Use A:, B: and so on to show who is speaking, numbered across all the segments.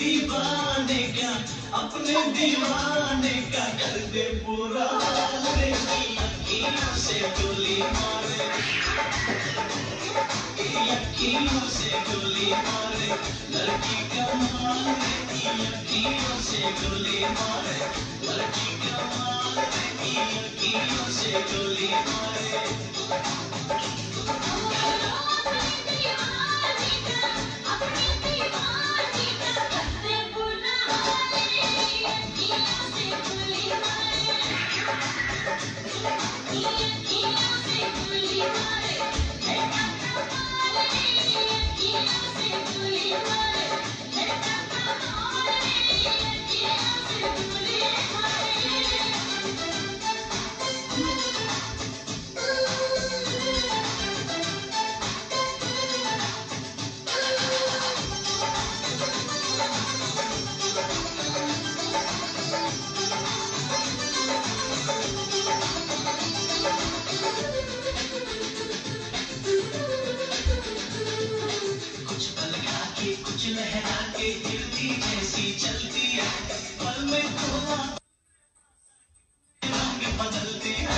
A: दीवाने का, अपने दीवाने का कर दे पूरा हाल रे की अखियों से गोली मारे, की अखियों से गोली मारे, लड़की कमाल रे की अखियों से गोली मारे, लड़की कमाल रे की अखियों से गोली मारे। कुछ लहरा के गिरती जैसी चलती है, पल में तो रंग बदलती है।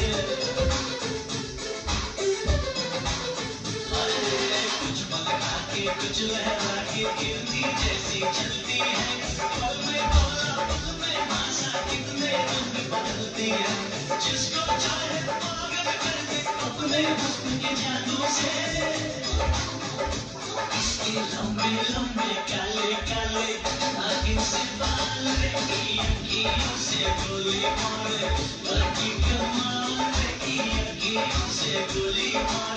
A: कुछ लहरा के कुछ लहरा के गिरती जैसी चलती है, पल में बोला पल में भाषा कितने रंग बदलती है। जिसको चाहे पागल कर दे अपने हुस्न के जादू से, इसके लंबे लंबे काले काले नागिन से बाल रे की अखियों से गोली मारे, लड़की कमाल रे की अखियों से गोली मारे।